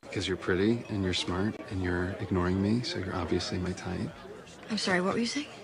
Because you're pretty and you're smart and you're ignoring me, so you're obviously my type. I'm sorry, what were you saying?